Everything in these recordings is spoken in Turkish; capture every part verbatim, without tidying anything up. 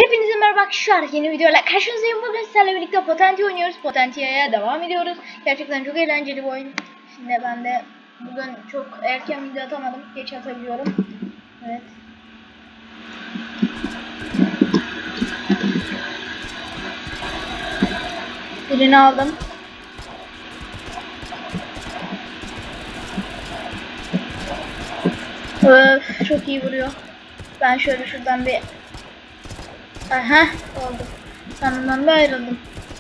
Hepinize merhaba arkadaşlar, yeni videoyla karşınızdayım. Bugün sizlerle birlikte Potentia oynuyoruz. Potentia'ya devam ediyoruz. Gerçekten çok eğlenceli bir oyun. Şimdi ben de bugün çok erken video atamadım. Geç atabiliyorum. Evet. Birini aldım. Öf, çok iyi vuruyor. Ben şöyle şuradan bir... Aha, oldu. Sanırım bir ayrıldım.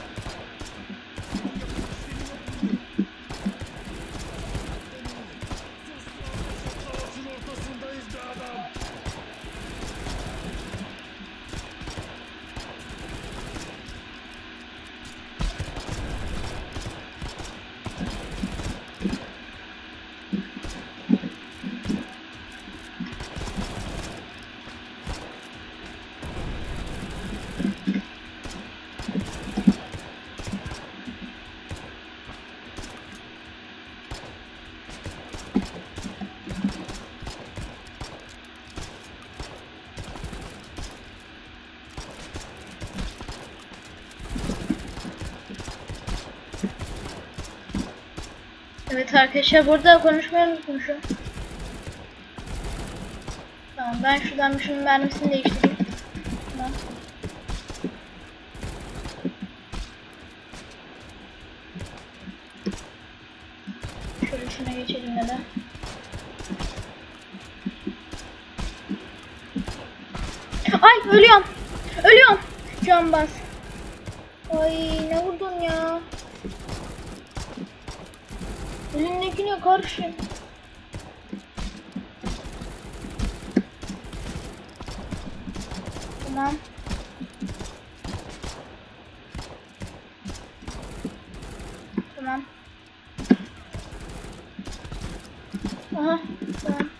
Evet arkadaşlar, burada konuşmayı unutmuşum. Tamam, ben şuradan bir şunun mermisini değiştireyim. Tamam. Şöyle şuna geçelim ya da. Ay, ölüyorum. Ölüyorum. Can bas. Ay, ne vurdun ya? Elindekine karşı. Tamam. Tamam. Aha, tamam.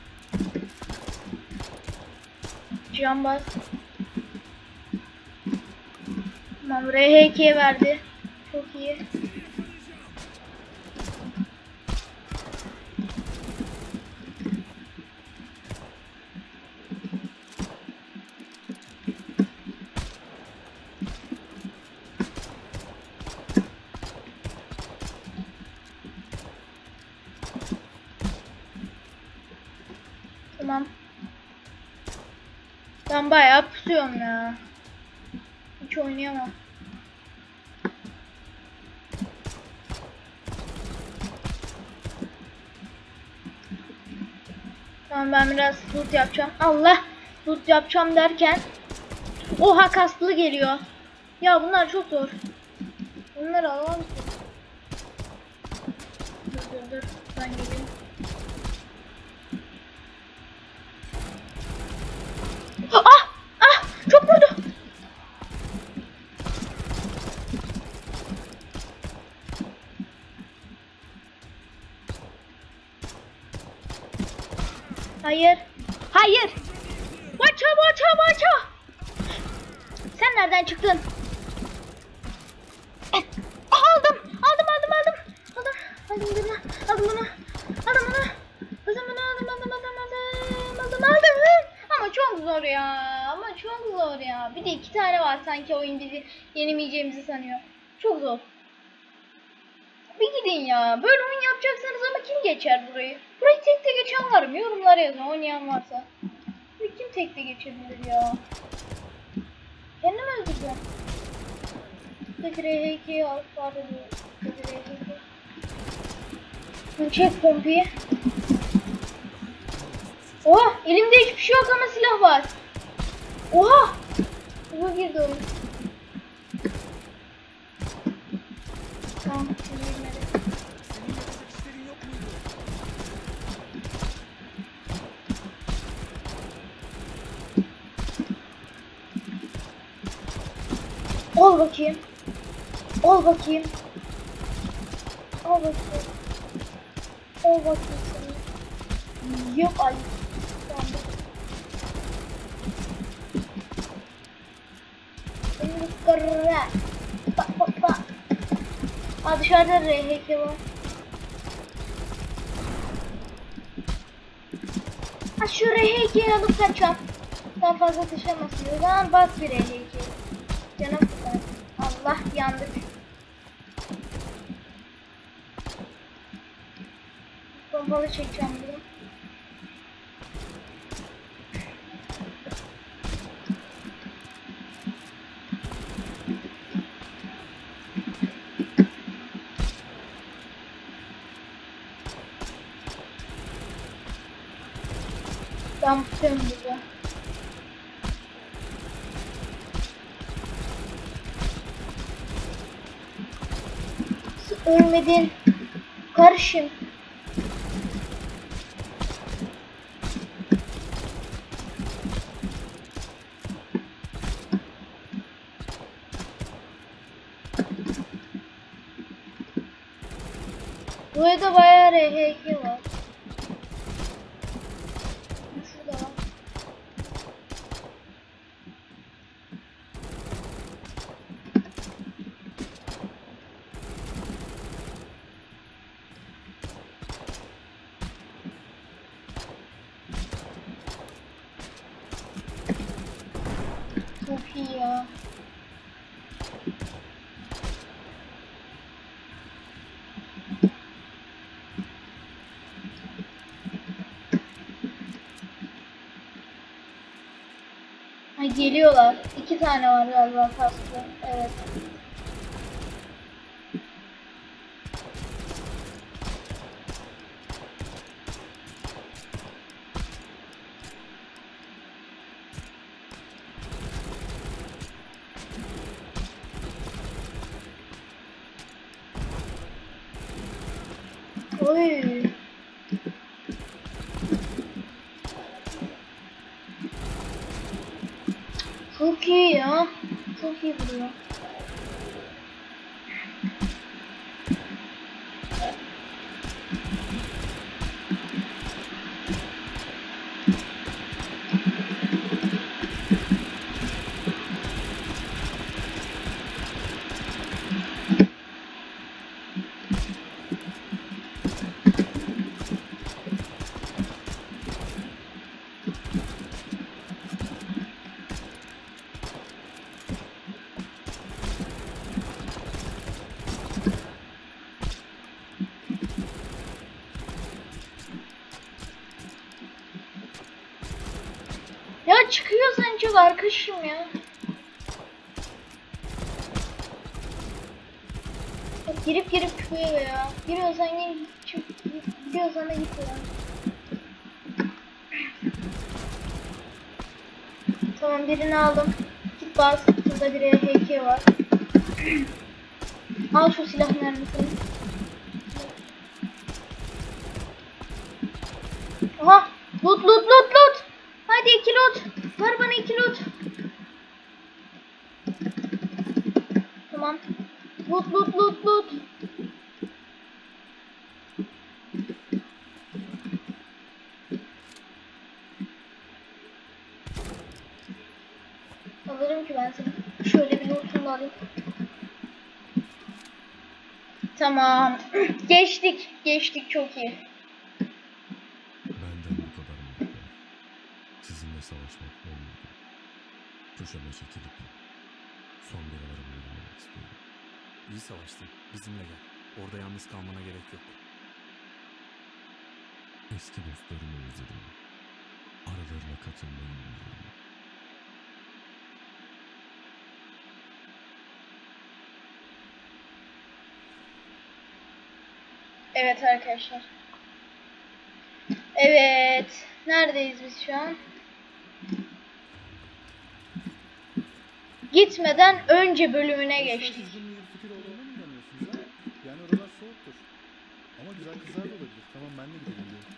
Can bas. Tamam, R H iki'ye verdi. Çok iyi. Tamam. Ben bayağı pusuyorum ya. Hiç oynayamam. Tamam, ben biraz loot yapacağım. Allah! Loot yapacağım derken oha, kaslı geliyor. Ya bunlar çok zor. Bunları alalım. Dur dur dur. Ben geleyim. Ah! Ah! Çok vurdu. Hayır. Hayır. Vaça vaça vaça. Sen nereden çıktın? Aldım. Aldım aldım aldım. Aldım. Aldım bunu. Aldım bunu. Aldım bunu. Aldım bunu. Aldım aldım aldım aldım. Aldım aldım. Ama çok zor ya. Ama çok zor ya. Bir de iki tane var, sanki oyun bizi yenemeyeceğimizi sanıyor. Çok zor. Bir gidin ya. Böyle oyun yapacaksanız ama kim geçer burayı? Burayı tek tek geçen var mı? Yorumlara yazın, oynayan varsa. Burayı kim tek tek geçebilir ya? Kendim öldüreceğim. Tek R H iki'yi al. Pardon. Tek R H iki. Çek pompiyi. Oha! Elimde hiçbir şey yok ama silah var. Oha! Bu girdi oyun. Tamam. Al bakayım. Al bakayım. Al bakayım. Al bakayım seni. Yok ay. Tamam. Bak bak bak. Aa, dışarıda R H iki var. Ha, şu R H iki'yi alıp kaçacağım. ondan fazla taşımasın. O zaman bas bir R H iki. Canım sıkar. Allah yandık. Pompalı çekeceğim bunu. Ben tutuyorum burada. Ölmedin. Karışım. Bu evde bayağı R H iki var. Şurada var. Çok iyi ya. Ay geliyorlar. İki tane var galiba kasklı. Evet. Oy. Çok iyi ya. Çok iyi vuruyor. Ya çıkıyorsan çok arkadaşım ya. Bak girip girip çıkıyor ya. Giriyorsan gir, çık, gidiyorsan da git ya. Tamam birini aldım. Git bas. Burada bir R H iki var. Al şu silah mermisini. Aha! Loot loot loot loot! Hadi iki loot! Ver bana iki loot! Tamam. Loot loot loot loot! Alırım ki ben seni. Şöyle bir lootunu alayım. Tamam. Geçtik. Geçtik çok iyi. Benden bu kadar mutlu. Sizinle savaşmak olmadı. Köşeme çekilip son biralarımı yürümek istiyorum. İyi savaştın. Bizimle gel. Orada yalnız kalmana gerek yok. Eski dostlarımı özledim. Aralarına katılmayı umuyorum. Evet arkadaşlar. Evet. Neredeyiz biz şu an? Gitmeden önce bölümüne geçtik. Siz bunun iyi bir fikir olduğuna mı inanıyorsunuz ha? Yani oralar soğuktur. Ama güzel kızlar da olabilir. Tamam ben de gidelim diyorum.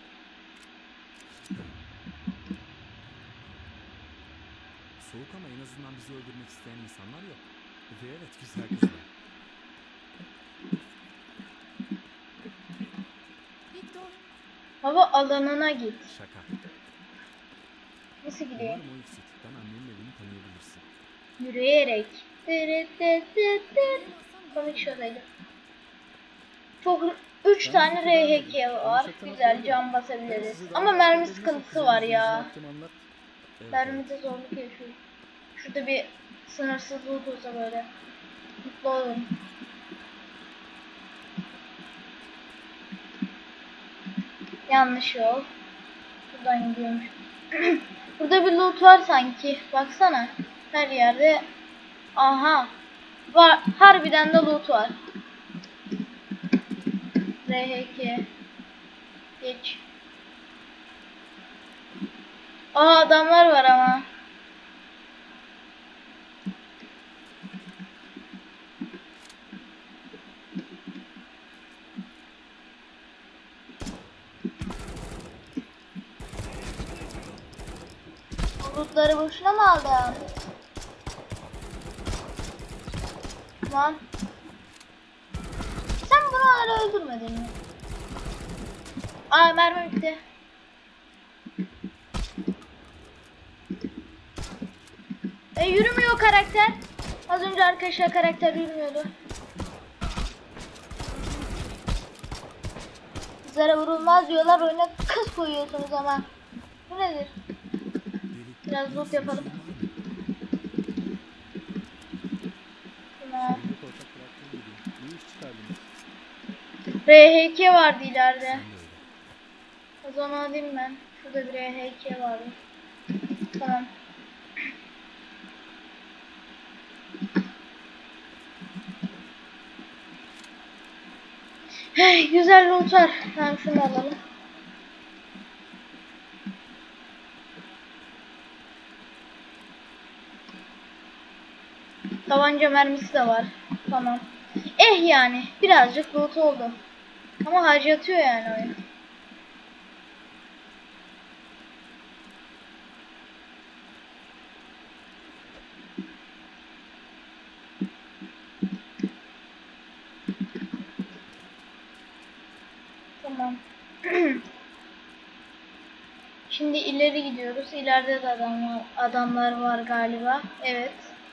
Soğuk ama en azından bizi öldürmek isteyen insanlar yok. Ve evet güzel kızlar. Victor, Hava alanına git. Şaka. Nasıl gidiyor? Umarım o eksiklikten annenin evini tanıyabilirsin. Yürüyerek. Dırıt dırıt dırıt dırıt. Komik şöyle. Çok üç tane R H K var. Güzel cam basabiliriz. Ama mermi sıkıntısı var ya. Anlat. Evet, Vermede zorluk yaşıyorum. Şurada bir sınırsız loot olsa böyle mutlu olurum. Yanlış yol. Buradan gidiyormuş. Burada bir loot var sanki. Baksana. Her yerde. Aha. Var. Harbiden de loot var. R H iki. Geç. Aa, adamlar var ama. Lootları boşuna mı aldın? Tamam. Sen bunu hala öldürmedin mi? Aa, mermi bitti. E, yürümüyor karakter. Az önce arkadaşlar karakter yürümüyordu. Zara vurulmaz diyorlar, oyuna kız koyuyorsunuz ama. Bu nedir? Biraz loot yapalım. Tamam. Şimdi ortak bıraktığım gibi. İyi iş çıkardınız. R H iki vardı ileride. Sen de öyle. O zaman alayım ben. Şurada bir R H iki vardı. Tamam. Hey, güzel loot var. Tamam, şunu alalım. Tabanca mermisi de var. Tamam. Eh yani birazcık loot oldu. Ama harcatıyor yani oyun. Tamam. Şimdi ileri gidiyoruz. İleride de adam var, adamlar var galiba. Evet.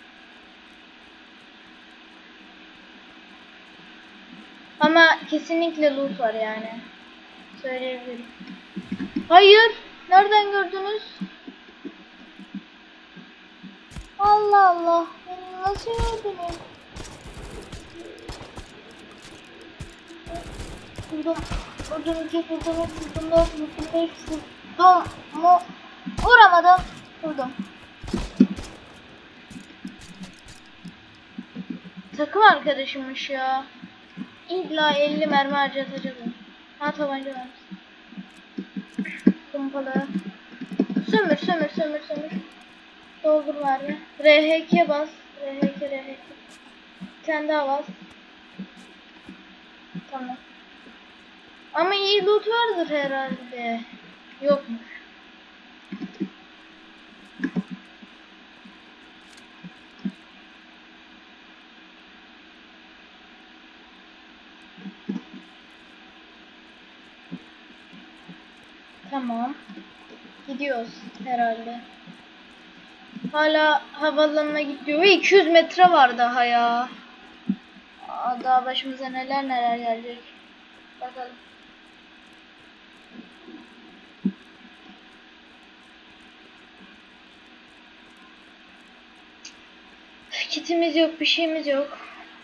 Ama kesinlikle loot var yani. Söyleyebilirim. Hayır. Nereden gördünüz? Allah Allah. Beni nasıl gördünüz? Vurdum. Vurdum iki, vurdum üç, vurdum dört, vurdum beş, vurdum mu? Vuramadım. Vurdum. Takım arkadaşımmış ya. İlla elli mermi harcatacak o. Ha, tabanca mermisi. Pompalı. Sömür sömür sömür sömür. Doldur mermi. R H iki'ye bas. R H iki R H iki. Bir tane daha bas. Tamam. Ama iyi loot vardır herhalde. Yokmuş. Tamam. Gidiyoruz herhalde. Hala havaalanına gidiyor. Ve iki yüz metre var daha ya. Aa, daha başımıza neler neler gelecek. Bakalım. Kitimiz yok, bir şeyimiz yok.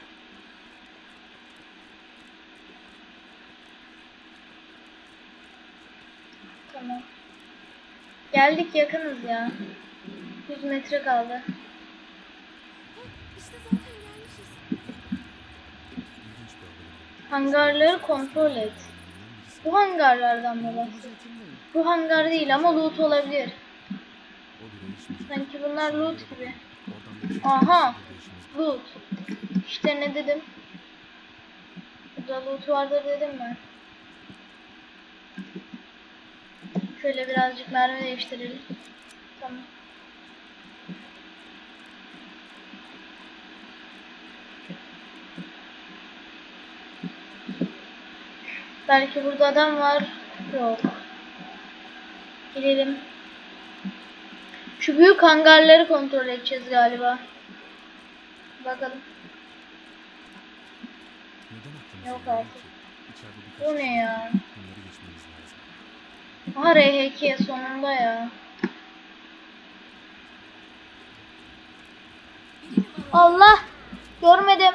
Tamam. Geldik, yakınız ya. yüz metre kaldı. İşte zaten gelmişiz. İlginç bir haber. Hangarları kontrol et. Bu hangarlardan mı bahsediyorsun? Bu hangar değil ama loot olabilir. O bile işimiz. Sanki bunlar loot gibi. Oradan bir Aha. işimiz. Loot. İşte ne dedim? Burada loot vardır dedim ben. Şöyle birazcık mermi değiştirelim. Tamam. Belki burada adam var. Yok. Gidelim. Şu büyük hangarları kontrol edeceğiz galiba. Bakalım. Neden aklımıza Yok gelmedi artık. ki? İçeride birkaç Bu ne ya? bunları geçmemiz lazım. Aha, R H iki sonunda ya. Allah! Görmedim.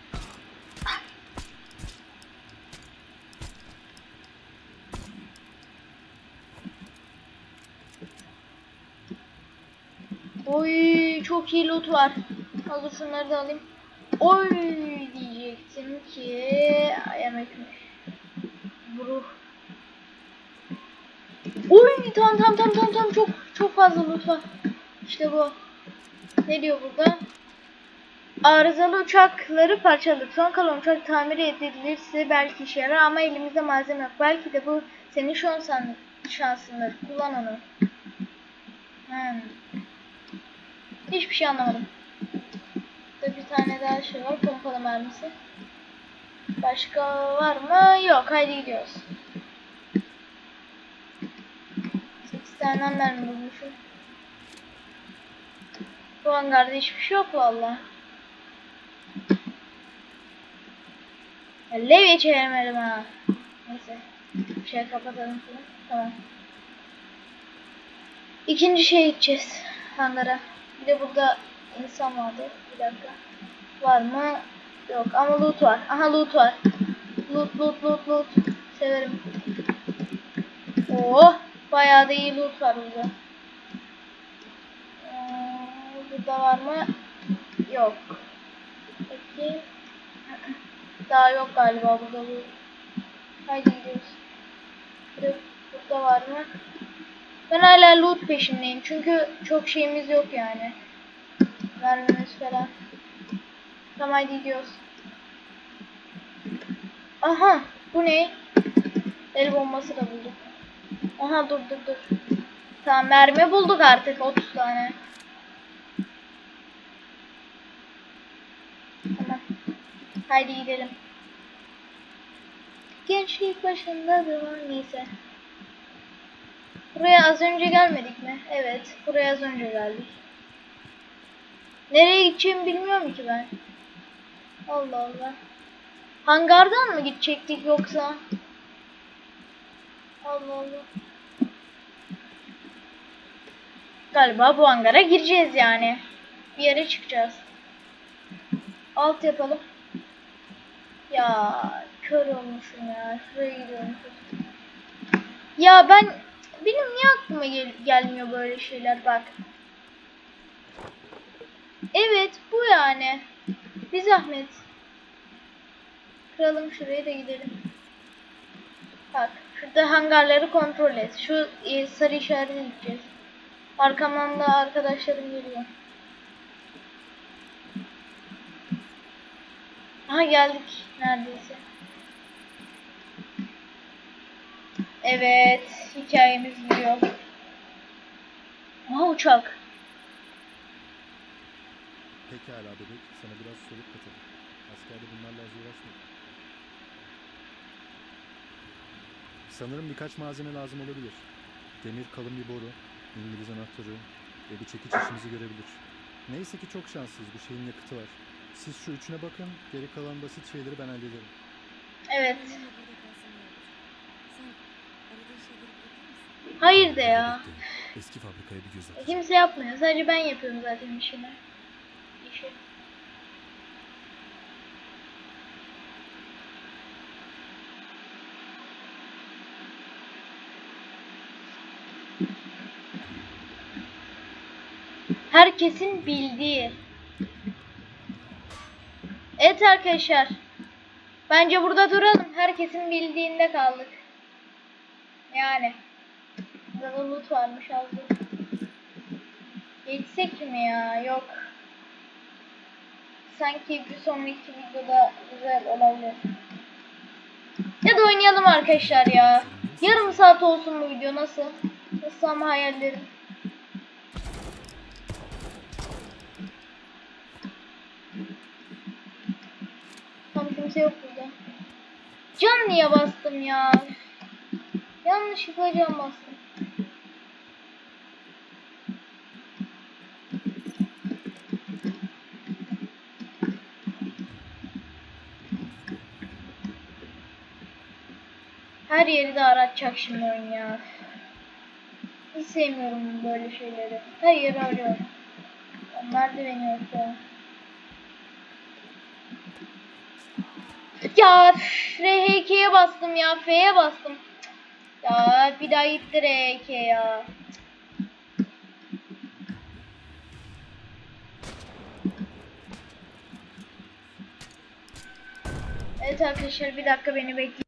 Oy, çok iyi loot var. Hazır şunları da alayım. Oy diyecektim ki yemekmiş. Buruh. Oy tamam tamam tamam tamam tamam çok çok fazla loot var. İşte bu. Ne diyor burada? Arızalı uçakları parçaladık. Son kalan uçak tamir edilirse belki işe yarar ama elimizde malzeme yok. Belki de bu senin şansan, şansındır. Kullan onu. Hmm. Hiçbir şey anlamadım. Burada bir tane daha şey var. Pompalı mermisi. Başka var mı? Yok. Haydi gidiyoruz. sekiz tane mermi bulmuşum. Bu hangarda hiçbir şey yok valla. Levye çeviremedim ha. Neyse. Bir şey kapatalım şunu. Tamam. İkinci şeye gideceğiz. Hangara. Bir de burada insan vardı. Bir dakika. Var mı? Yok ama loot var. Aha loot var. Loot loot loot loot. Severim. Oh. Bayağı da iyi loot var burada. Ee, burada var mı? Yok. Peki. Daha yok galiba burada loot. Haydi gidiyoruz. Burada var mı? Ben hala loot peşindeyim. Çünkü çok şeyimiz yok yani. Vermemiz falan. Tamam haydi gidiyoruz. Aha. Bu ne? El bombası da bulduk. Aha dur dur dur. Tamam mermi bulduk artık otuz tane. Tamam. Haydi gidelim. Gençlik başında duman neyse. Buraya az önce gelmedik mi? Evet. Buraya az önce geldik. Nereye gideceğimi bilmiyorum ki ben. Allah Allah. Hangardan mı gidecektik yoksa? Allah Allah. Galiba bu hangara gireceğiz yani. Bir yere çıkacağız. Alt yapalım. Ya kör olmuşum ya. Şuraya gidiyorum. Ya ben benim niye aklıma gel gelmiyor böyle şeyler bak. Evet bu yani. Bir zahmet. Kıralım şuraya da gidelim. Bak şurada hangarları kontrol et. Şu e, sarı işarete gideceğiz. Arkamdan da arkadaşlarım geliyor. Aha geldik neredeyse. Evet hikayemiz gidiyor. Aha uçak. Pekala bebek, sana biraz soluk katalım. Askerde bunlarla az uğraşmadık. Sanırım birkaç malzeme lazım olabilir. Demir kalın bir boru, İngiliz anahtarı ve bir çekiç işimizi görebilir. Neyse ki çok şanssız, bu şeyin yakıtı var. Siz şu üçüne bakın, geri kalan basit şeyleri ben hallederim. Evet. Hayır de ya. Eski fabrikaya bir göz at. Kimse yapmıyor. Sadece ben yapıyorum zaten işimi. İşi. Herkesin bildiği. Evet arkadaşlar. Bence burada duralım. Herkesin bildiğinde kaldık. Yani. Burada loot varmış az dur. Geçsek mi ya? Yok. Sanki bir sonraki videoda güzel olabilir. Ya da oynayalım arkadaşlar ya. Yarım saat olsun bu video nasıl? Nasıl ama hayallerim. Tam kimse yok burada. Can niye bastım ya? Yanlışlıkla can bastım. Her yeri de aratacak şimdi oyun ya. Hiç sevmiyorum böyle şeyleri. Her yeri arıyorum. Onlar da beni yok ya. Ya R H K'ye bastım ya. F'ye bastım. Ya bir daha gitti R H K ya. Evet arkadaşlar bir dakika beni bekleyin.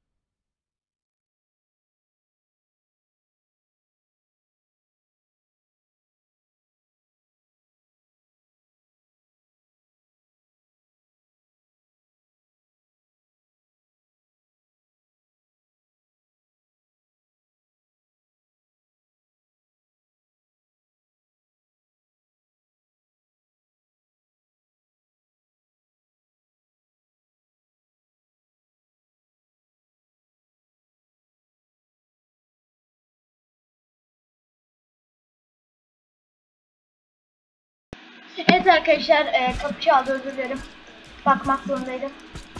Evet arkadaşlar e, kapı çaldı, özür dilerim. Bakmak zorundaydım.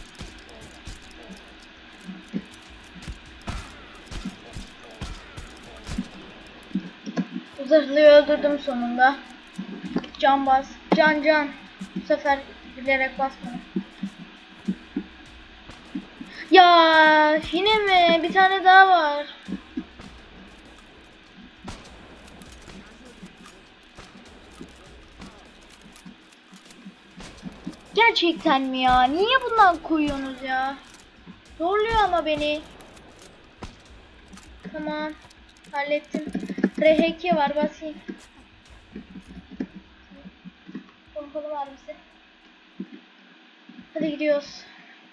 Zırhlıyı öldürdüm sonunda. Can bas. Can can. Bu sefer bilerek basmadım. Ya yine mi? Bir tane daha var. Gerçekten mi ya? Niye bundan koyuyorsunuz ya? Zorluyor ama beni. Tamam. Hallettim. R H K var, basayım. Pompalı var bize. Hadi gidiyoruz.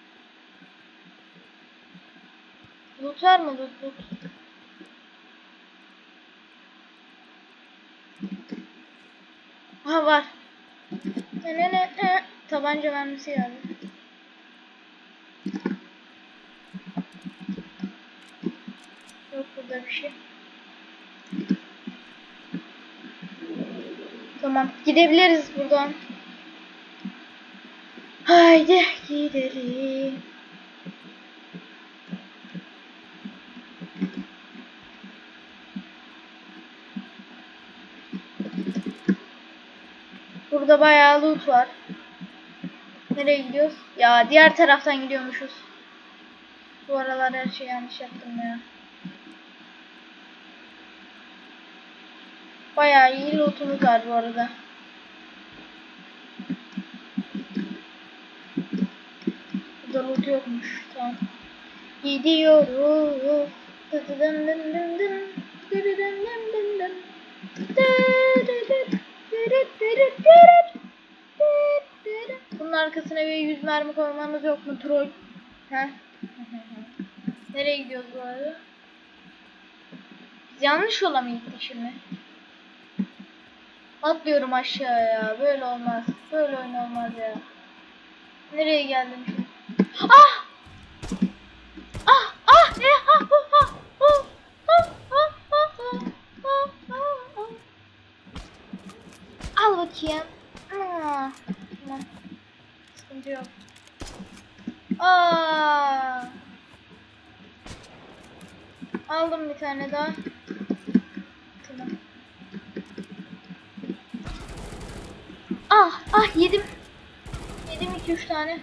Loot var mı? Loot loot. Ha var. Ne ne ne ne. Tabanca mermisi geldi. Yok burada bir şey. Tamam, gidebiliriz buradan. Haydi gidelim. Burada bayağı loot var. Nereye gidiyoruz? Ya diğer taraftan gidiyormuşuz. Bu aralar her şeyi yanlış yaptım ya. Bayağı iyi lootumuz var bu arada. Burada loot yokmuş. Tamam. Gidiyoruz. Bunun arkasına bir yüz mermi koymanız yok mu troll? He? Nereye gidiyoruz bu arada? Biz yanlış yola mı gittik şimdi? Atlıyorum aşağıya. Böyle olmaz. Böyle oyun olmaz ya. Nereye geldim şimdi? Ah! Ah! Ah! Ne? Ah! Ah! Ah! Ah! Ah! Ah! Ah! Ah! Al bakayım. Aa, tamam. Sıkıntı yok. Aa! Aldım bir tane daha. Tamam. Ah! Ah yedim. Yedim iki üç tane.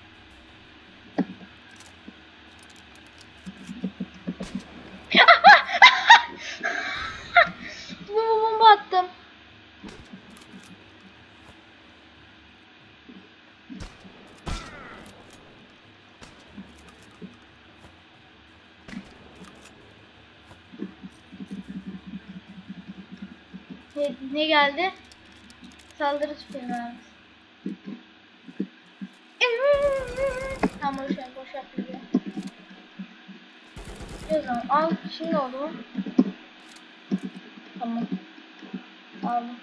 Bomba bomba attım. Ne, ne geldi? Saldırı tüfeği vermiş. Tamam boş ver, boş yapıyor. O zaman al, şimdi oldu mu? Tamam. Aldım.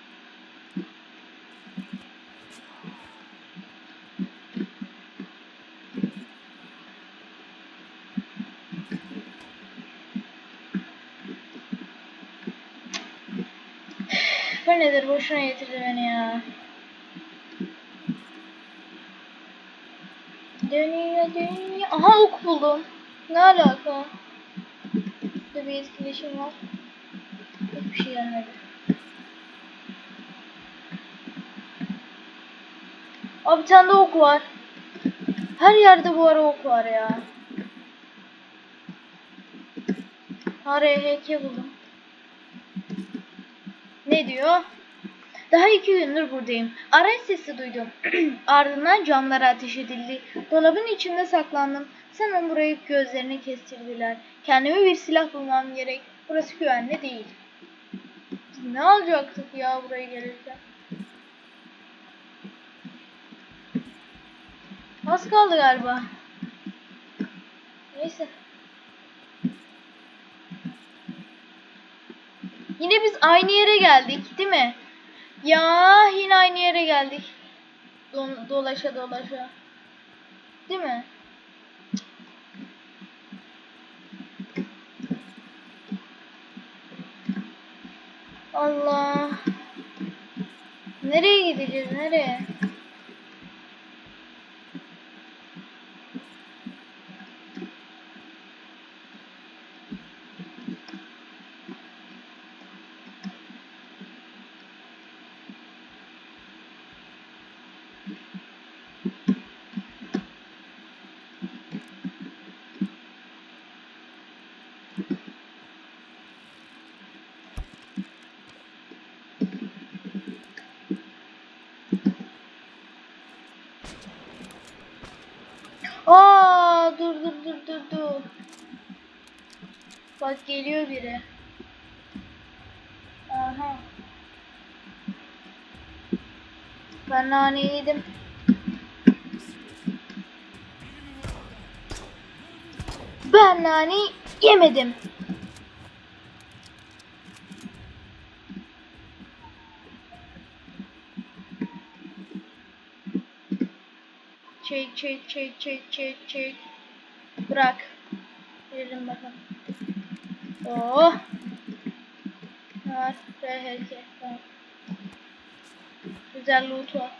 Bu nedir? Boşuna getirdi beni ya. Dönüyor dönüyor. Aha ok buldum. Ne alaka? Burada bir etkileşim var. Hiçbir şey gelmedi. Aa bir tane de ok var. Her yerde bu ara ok var ya. R H K buldum. Ne diyor? Daha iki gündür buradayım. Araç sesi duydum. Ardından camlara ateş edildi. Dolabın içinde saklandım. Hemen burayı gözlerini kestirdiler. Kendime bir silah bulmam gerek. Burası güvenli değil. Biz ne alacaktık ya buraya gelirken? Az kaldı galiba. Neyse. Yine biz aynı yere geldik, değil mi? Ya yine aynı yere geldik. Do- dolaşa dolaşa. Değil mi? Allah. Nereye gideceğiz? Nereye? Aa, dur dur dur dur dur. Bak geliyor biri. Aha. Ben nane yedim. Ben nane yemedim. Çek çek çek çek çek çek. Bırak. Verelim bakalım. Oh. Var. R H K. Tamam. Güzel loot var.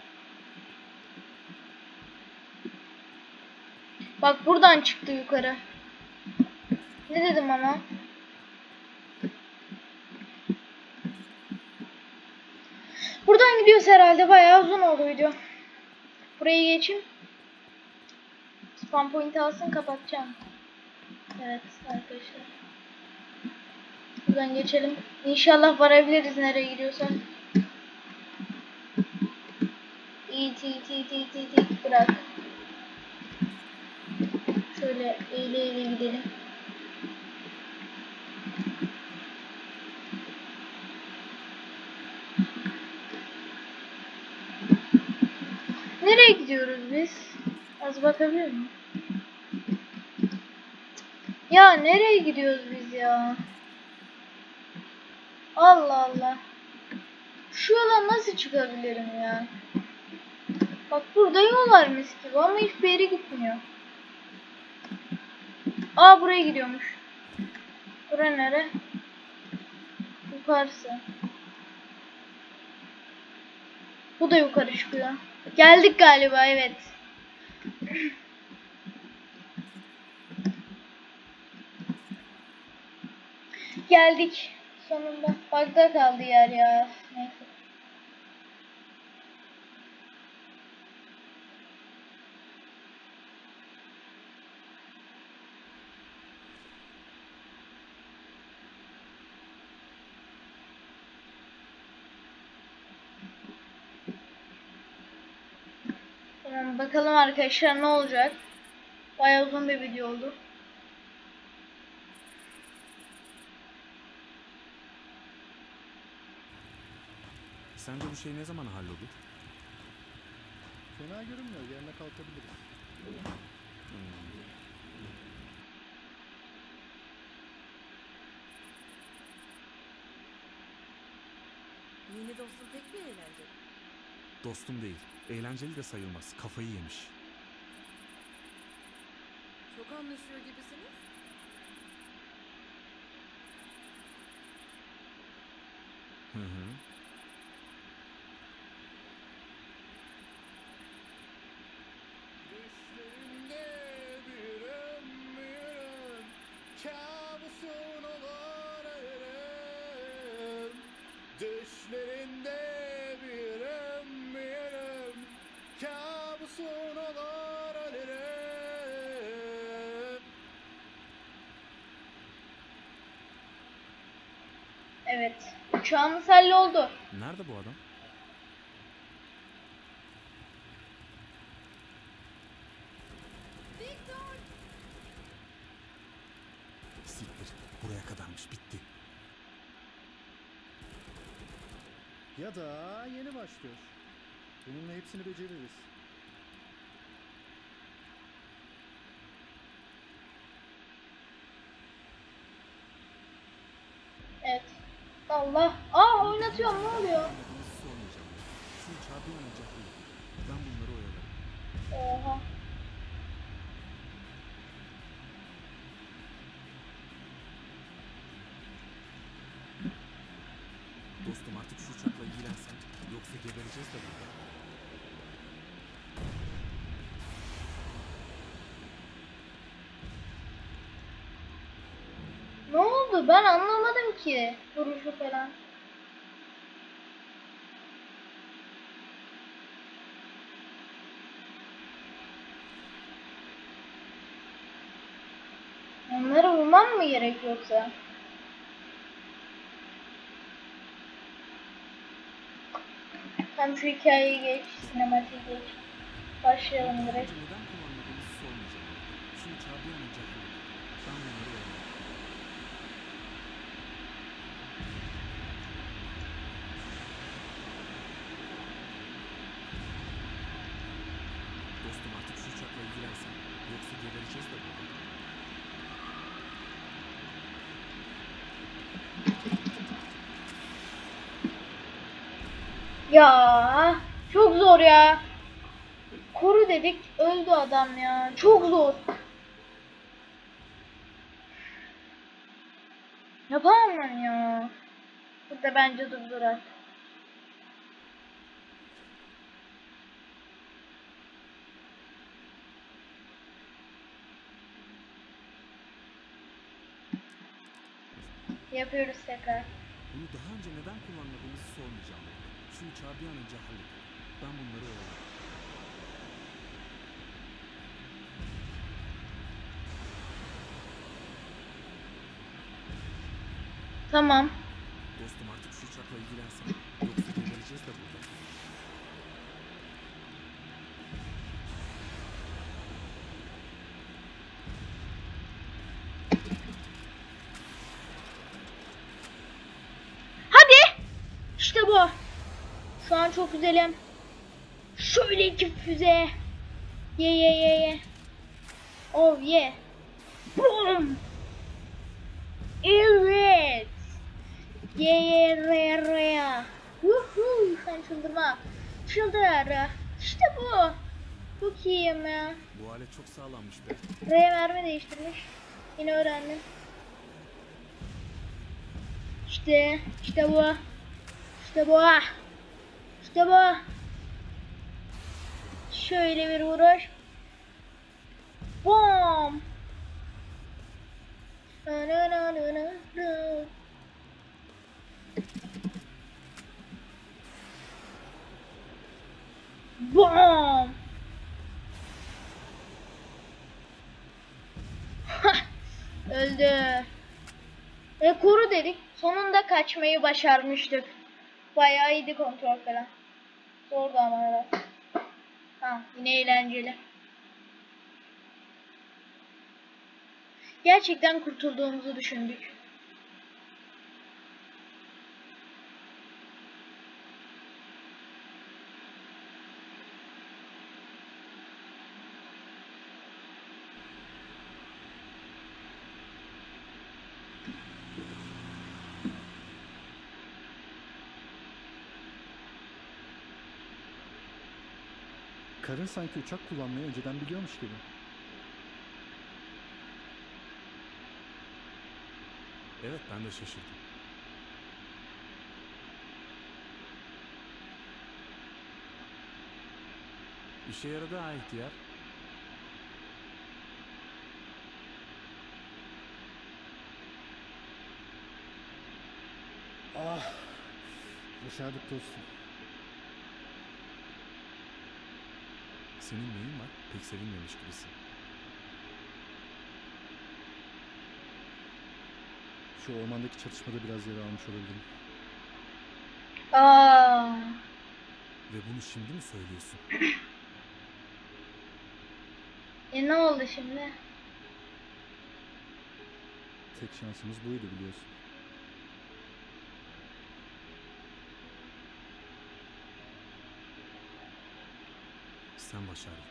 Bak buradan çıktı yukarı. Ne dedim ama? Buradan gidiyoruz herhalde. Bayağı uzun oldu video. Buraya geçeyim. Spam point alsın, kapatacağım. Evet arkadaşlar. Buradan geçelim. İnşallah varabiliriz nereye gidiyorsak. İt it it it it it bırak. Şöyle eğile eğile gidelim. Nereye gidiyoruz biz? Az bakabilir miyim? Ya nereye gidiyoruz biz ya? Allah Allah. Şu yola nasıl çıkabilirim ya? Bak burada yol var mis gibi ama hiçbir yere gitmiyor. Aa buraya gidiyormuş. Bura nere? Yukarısı. Bu da yukarı çıkıyor. Geldik galiba, evet. Geldik. Sonunda. Bug'da kaldı yer ya. Neyse. Tamam bakalım arkadaşlar ne olacak. Bayağı uzun bir video oldu. Sence bu şey ne zaman hallolur? Fena görünmüyor. Yerine kalkabiliriz. Hmm. Yeni dostum pek mi eğlenceli? Dostum değil. Eğlenceli de sayılmaz. Kafayı yemiş. Çok anlaşıyor gibisiniz. Hı hı. Düşlerinde bir ömrüm, kabusun olur ölüm. Düşlerinde bir ömrüm, kabusun olur ölüm. Evet. Uçağımız halloldu. Nerede bu adam? Siktir. Buraya kadarmış. Bitti. Ya da yeni başlıyor. Bununla hepsini beceririz. Evet. Allah. Aa oynatıyorum, ne oluyor? Nasıl sormayacağım. Şu uçağı bir an önce hallet. Ben bunları oyalarım. Oha. Dostum artık şu uçakla ilgilensen. Yoksa gebereceğiz de burada. Ne oldu? Ben anlamadım ki. Vuruşu falan. Onları vurmam mı gerek yoksa? Tam şu hikayeyi geç, sinematiği geç. Başlayalım Daha direkt. önce neden kullanmadığımızı sormayacağım. Şu uçağı bir an önce hallet. Ben bunları oyalarım. Dostum artık şu uçakla ilgilensen. Yoksa gebereceğiz de burada. Ya çok zor ya. Koru dedik, öldü adam ya. Çok zor. Yapamam ben ya. Burada bence durdurak. Yapıyoruz tekrar. Bunu daha önce neden kullanmadığımızı sormayacağım. Şu uçağı bir an önce hallet. Ben bunları oyalarım. Tamam. Dostum artık şu uçakla ilgilensen. Yoksa gebereceğiz de burada. Hadi. İşte bu. Şu an çok güzelim. Şöyle iki füze. Ye ye ye ye. Oh ye. Boom. Evet. Ye ye re re. Woohoo. Sen çıldırma. Çıldır. İşte bu. Çok iyiyim ya. Bu alet çok sağlammış be. R'ye mermi değiştirmiş. Yine öğrendim. İşte, işte bu. İşte bu. İşte bu. Şöyle bir vuruş. Bom. Bom. Öldü. Ve koru dedik. Sonunda kaçmayı başarmıştık. Bayağı iyiydi kontrol falan. Zordu ama evet. Ha, yine eğlenceli. Gerçekten kurtulduğumuzu düşündük. Karın sanki uçak kullanmayı önceden biliyormuş gibi. Evet, ben de şaşırdım. İşe yaradı ha ihtiyar. Ah! Başardık dostum. Senin neyin var? Pek sevinmemiş gibisin. Şu ormandaki çatışmada biraz yara almış olabilirim. Aa, Ve bunu şimdi mi söylüyorsun? e ne oldu şimdi? Tek şansımız buydu biliyorsun. Sen başardın.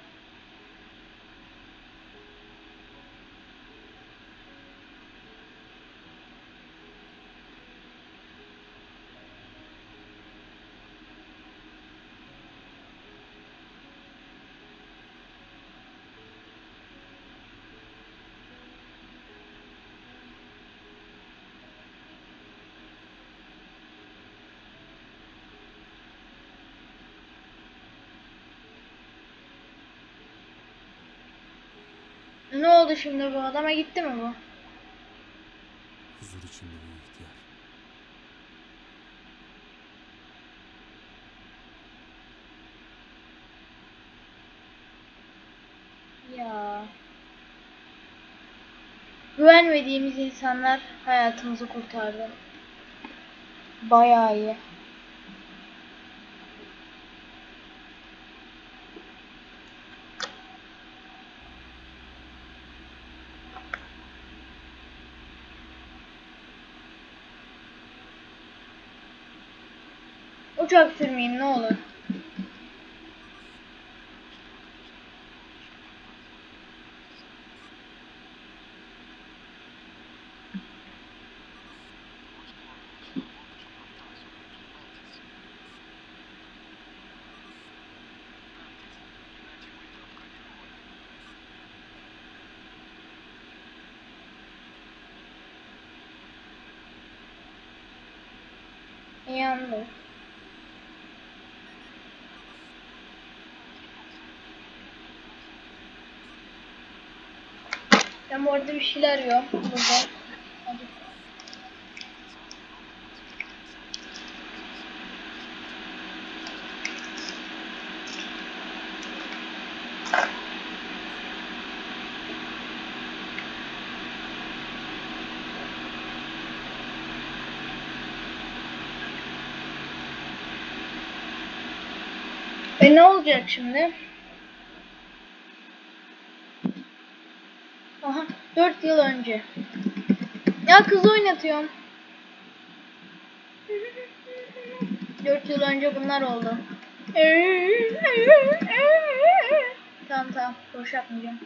Ne oldu şimdi bu adama gitti mi bu? Huzur içinde uyu ihtiyar. Ya. Güvenmediğimiz insanlar hayatımızı kurtardı. Bayağı iyi. Uçak sürmeyeyim ne olur. Yandı. Ben bu arada bir şeyler yiyorum burada. Hadi. E ne olacak şimdi? Aha, dört yıl önce. Ya kız oynatıyorum. Dört yıl önce bunlar oldu. Tamam tamam, boş yapmayacağım.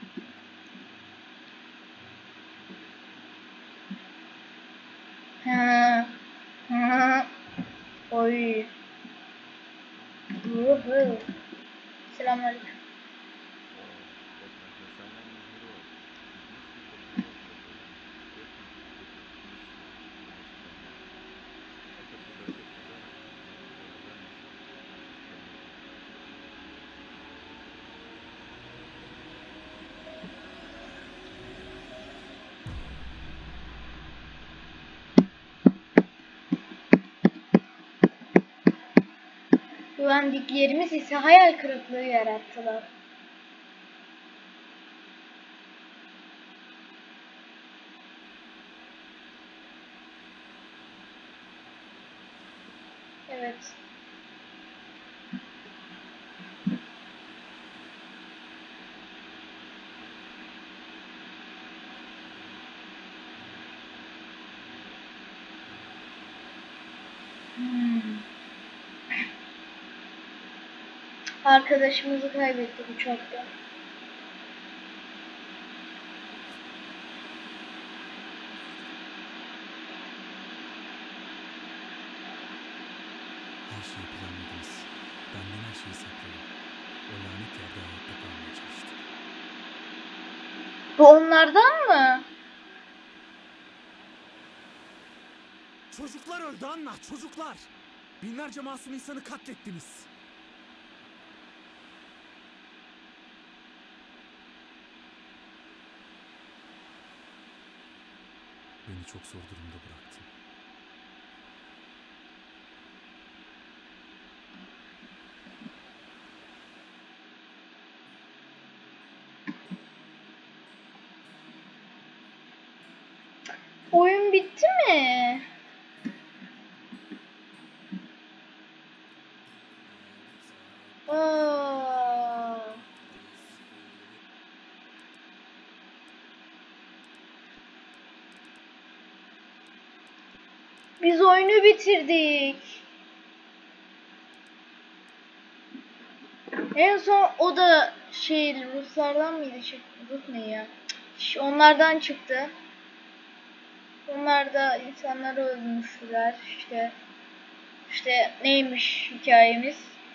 Ha, ha. Oy. Uhu. Selamünaleyküm. Güvendiklerimiz ise hayal kırıklığı yarattılar. Evet. Hmm. Arkadaşımızı kaybettik uçakta. Her şeyi planladınız. Benden her şeyi sakladın. O lanet yerde hayatta kalmaya çalıştım. Bu onlardan mı? Çocuklar öldü Anna, çocuklar! Binlerce masum insanı katlettiniz. Beni çok zor durumda bıraktın. Oyun bitti mi? Aa. Biz oyunu bitirdik. En son o da şey Ruslardan mıydı? Şey, Rus ne ya? Ş- Onlardan çıktı. Onlar da insanları öldürmüşler. İşte işte neymiş hikayemiz?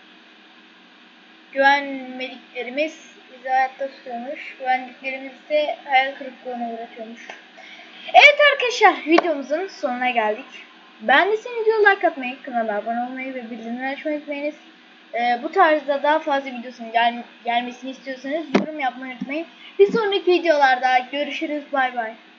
Güvenmediklerimiz bizi hayatta tutuyormuş. Güvendiklerimiz ise hayal kırıklığına uğratıyormuş. Evet arkadaşlar, videomuzun sonuna geldik. Beğendiyseniz video like atmayı, kanala abone olmayı ve bildirimleri açmayı unutmayınız. Ee, bu tarzda daha fazla videosunun gel gelmesini istiyorsanız yorum yapmayı unutmayın. Bir sonraki videolarda görüşürüz. Bay bay.